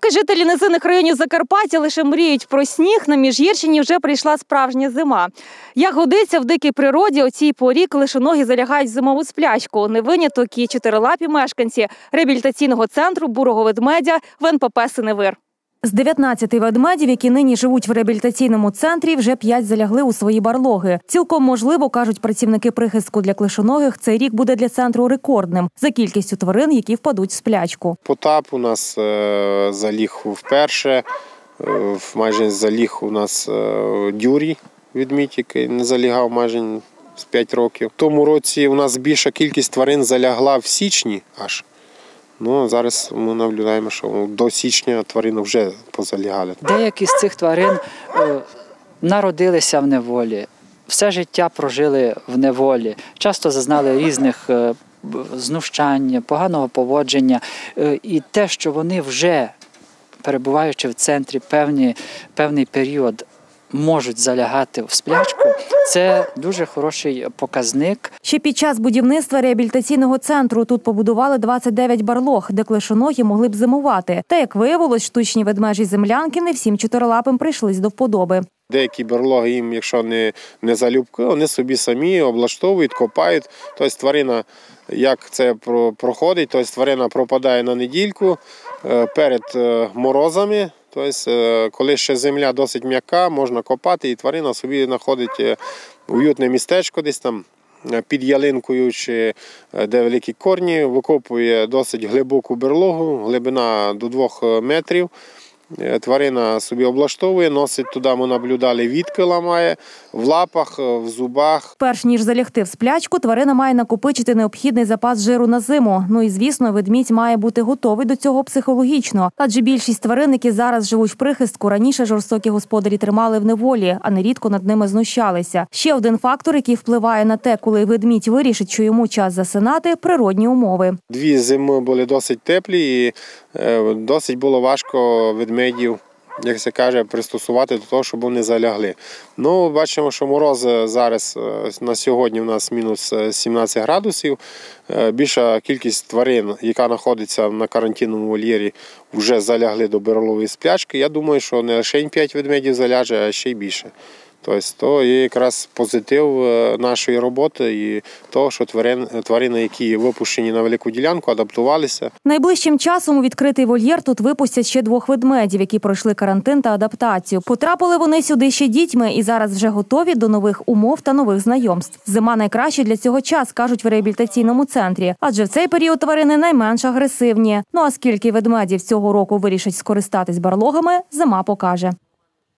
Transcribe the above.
Поки жителі низинних районів Закарпаття лише мріють про сніг, на Міжгірщині вже прийшла справжня зима. Як годиться в дикій природі, у цій порі клишоногі залягають в зимову сплячку. Не виняток і чотирилапі мешканці реабілітаційного центру «Бурого ведмедя» в НПП «Синевир». З 19 ведмедів, які нині живуть в реабілітаційному центрі, вже 5 залягли у свої барлоги. Цілком можливо, кажуть працівники прихистку для клишоногих, цей рік буде для центру рекордним за кількістю тварин, які впадуть в сплячку. Потап у нас заліг вперше, майже заліг у нас дюрій ведмідь, який не залягав майже з 5 років. В тому році у нас більша кількість тварин залягла в січні аж. Ну, зараз ми наблюдаємо, що до січня тварини вже позалягали. Деякі з цих тварин народилися в неволі, все життя прожили в неволі, часто зазнали різних знущань, поганого поводження. І те, що вони вже, перебуваючи в центрі певний період, можуть залягати в сплячку, це дуже хороший показник. Ще під час будівництва реабілітаційного центру тут побудували 29 барлог, де клишоногі могли б зимувати. Та, як виявилось, штучні ведмежі землянки не всім чотирилапим прийшлись до вподоби. Деякі барлоги їм, якщо не залюбки, вони собі самі облаштовують, копають. Тобто тварина, як це проходить, тобто тварина пропадає на недільку перед морозами. Тобто, коли ще земля досить м'яка, можна копати, і тварина собі знаходить уютне містечко десь там під ялинкою, чи де великі корні, викопує досить глибоку берлогу, глибина до 2 метрів. Тварина собі облаштовує, носить туди, ми наблюдали, вітки ламає, в лапах, в зубах. Перш ніж залягти в сплячку, тварина має накопичити необхідний запас жиру на зиму. Ну і, звісно, ведмідь має бути готовий до цього психологічно. Адже більшість тварин, які зараз живуть в прихистку, раніше жорстокі господарі тримали в неволі, а нерідко над ними знущалися. Ще один фактор, який впливає на те, коли ведмідь вирішить, що йому час засинати – природні умови. 2 зими були досить теплі і досить було важко ведмедів, як се каже, пристосувати до того, щоб вони залягли. Ну, бачимо, що мороз зараз на сьогодні у нас мінус 17 градусів. Більша кількість тварин, яка знаходиться на карантинному вольєрі, вже залягли до берлогової сплячки. Я думаю, що не лише 5 ведмедів заляже, а ще й більше. Тобто, то є якраз позитив нашої роботи і того, що тварини, які випущені на велику ділянку, адаптувалися. Найближчим часом у відкритий вольєр тут випустять ще 2 ведмедів, які пройшли карантин та адаптацію. Потрапили вони сюди ще дітьми і зараз вже готові до нових умов та нових знайомств. Зима найкращий для цього час, кажуть в реабілітаційному центрі. Адже в цей період тварини найменш агресивні. Ну а скільки ведмедів цього року вирішать скористатись барлогами, зима покаже.